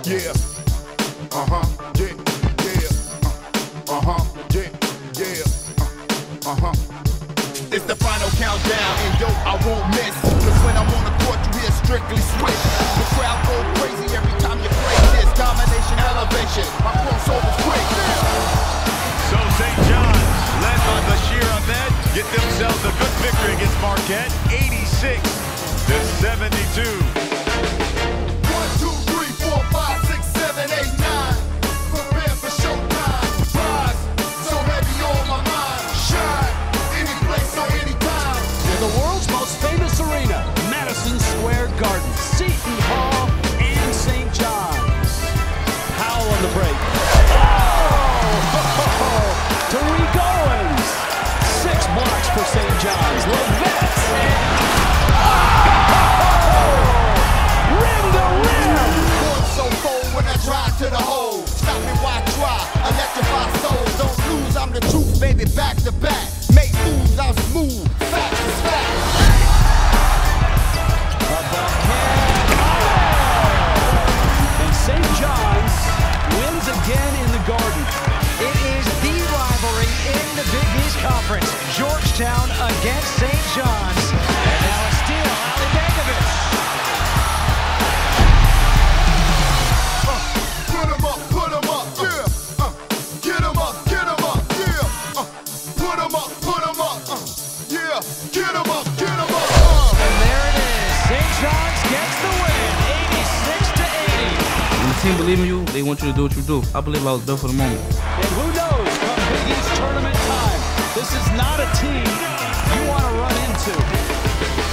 Yeah. Yeah. Yeah. Yeah. Yeah. It's the final countdown, and yo, I won't miss. Cause when I'm on the court, you hear strictly switch. The crowd go crazy every time you play this. Domination, elevation, my crossover's quick. So St. John's, led by Bashir Ahmed, get themselves a good victory against Marquette, 86-72. 1, 2, 3, 4, 5, 6, 7, 8, 9. Prepare for showtime. Rise, so heavy on my mind. Shine, any place or any time. In the world's most famous arena, Madison Square Garden, Seton Hall, and St. John's. Howell on the break. Tariq Owens, 6 blocks for St. John's. Levette, rim to rim. Going so cold when I drive to the hole. Stop me, why try? Electrify souls. Don't lose, I'm the truth, baby, back to back. Make moves, I'm smooth. Facts is facts. And St. John's wins again in the Garden. It is the rivalry in the Big East Conference. Georgetown against St. John's. And now a steal, Ali Begovic. Put 'em up, yeah. Get 'em up, yeah. Put 'em up, yeah. Get 'em up, And there it is. St. John's gets the win, 86-80. When the team believes in you, they want you to do what you do. I believe I was built for the moment. And who knows, come Big East tournament time, this is not a team you want to run into.